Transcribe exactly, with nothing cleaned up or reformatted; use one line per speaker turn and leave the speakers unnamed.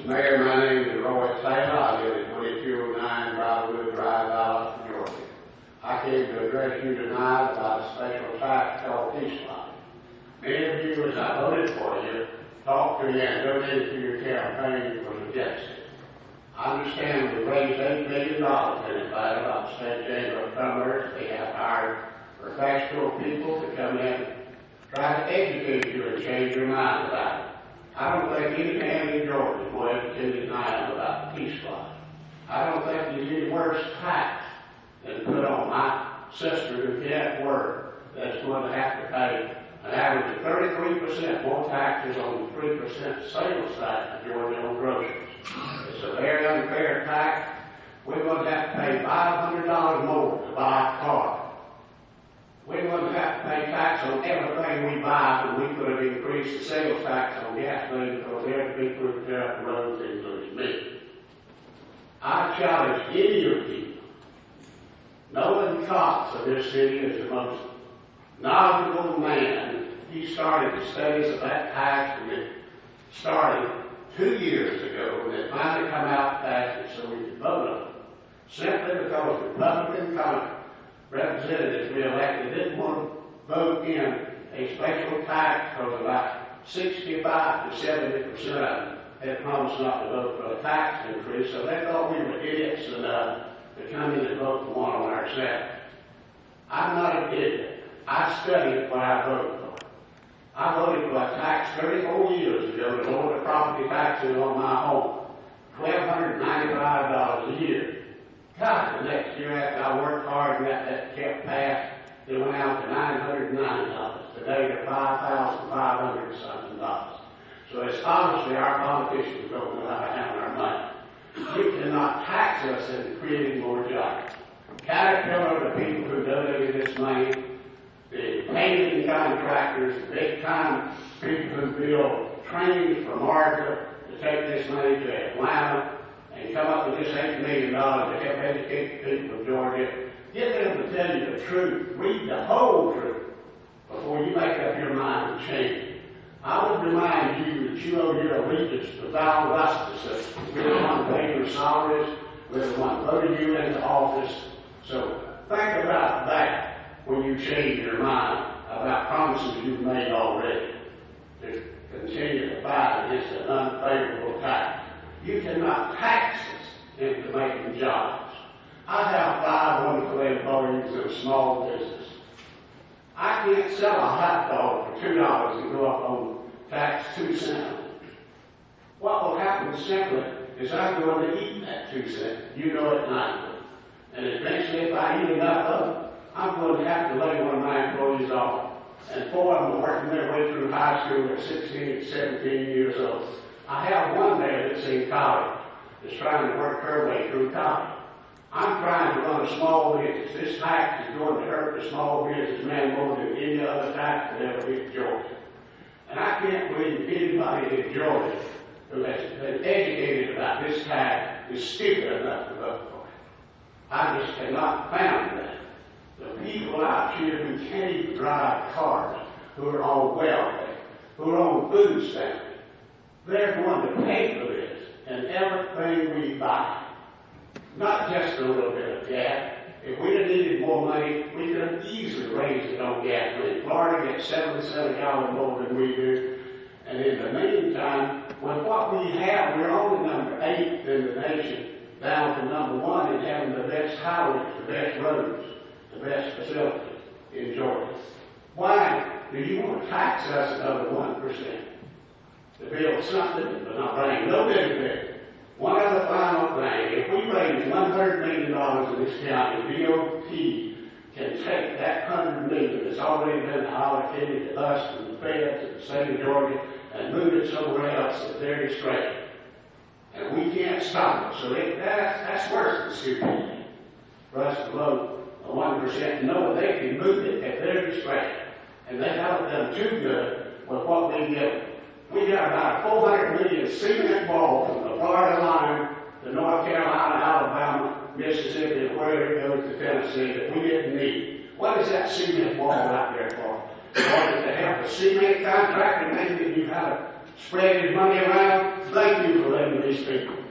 Mayor, my name is Roy Taylor. I live at twenty-two oh nine Briarwood Drive, Dallas, Georgia. I came to address you tonight about a special tax called Peace Line. Many of you, as I voted for you, talked to you and donated to your campaign was against it. I understand we raised eight million dollars in it by the State Chamber of Commerce. They have hired professional people to come in, try to educate you and change your mind about it. I don't think any man in Georgia will ever change his mind about the Peace Line. I don't think there's any worse tax than put on my sister who can't work that's going to have to pay an average of thirty-three percent more taxes on the three percent sales tax in Georgia on groceries. It's a very unfair tax. We're going to have to pay five hundred dollars more to buy a car. We're going to have to pay tax on everything we buy, and we could have increased the sales tax on gasoline because every people who tear up the roads, including me. I challenge any of you. Nolan Cox of this city is the most knowledgeable man. He started the studies of that tax when it started two years ago, and it finally come out passed it so we could vote on it. Simply because Republican Congress representatives we elected didn't want to vote in a special tax because about sixty-five to seventy percent of them had promised not to vote for a tax increase, so they thought we were idiots enough to come in and vote for one on ourselves. I'm not an idiot. I studied what I voted for. I voted for a tax thirty-four years ago to lower the property taxes on my home, one thousand two hundred ninety-five dollars a year. God, the next year after I worked hard and that, that kept passed, it went out to nine hundred ninety dollars. Today they're five thousand five hundred something dollars. So it's obviously our politicians don't know how to handle our money. You cannot tax us into creating more jobs. Caterpillar, the people who donated this money, the painting contractors, the big-time people who build trains from Martha to take this money to Atlanta and come up with this eight million dollars to help educate the people of Georgia. Get them to tell you the truth. Read the whole truth before you make up your mind to change it. I would remind you that you owe your allegiance to Val Augustus. We're the one paying your salaries. We're the one voting you into office. So think about that when you change your mind about promises you've made already to continue to fight against an unfavorable tax. You cannot tax us into making jobs. I have five wonderful employees in a small business. I can't sell a hot dog for two dollars and go up on tax two cents. What will happen simply is I'm going to eat that two cents. You know it not. And eventually, if I eat enough of it, I'm going to have to lay one of my employees off. And four of them are working their way through high school at sixteen, seventeen years old. I have one there that's in college, that's trying to work her way through college. I'm trying to run a small business. This tax is going to hurt the small businessman more than any other tax that ever hit Georgia. And I can't believe anybody in Georgia who has been educated about this tax is stupid enough to vote for it. I just cannot fathom that. The people out here who can't even drive cars, who are on welfare, who are on food stamps, they're going to pay for this and everything we buy. Not just a little bit of gas. If we'd have needed more money, we could have easily raised it on gasoline. Florida gets seven cents a gallon more than we do. And in the meantime, with what we have, we're only number eight in the nation, down to number one in having the best highways, the best roads, the best facilities in Georgia. Why do you want to tax us another one percent? To build something, but not bring no benefit. One other final thing, if we raise one hundred million dollars in this county, D O T can take that one hundred million dollars that's already been allocated to us from the Fed to the state of Georgia and move it somewhere else at their discretion. And we can't stop it. So they, that, that's worse than stupidity. For us to vote a one percent and know they can move it at their discretion. And they haven't done too good with what we get. We got about four hundred million cement wall from the Florida line to North Carolina, Alabama, Mississippi, and wherever it goes to Tennessee that we didn't need. What is that cement wall out there for? Or to help a cement contractor maybe you how to spread his money around? Thank you for letting me please speak.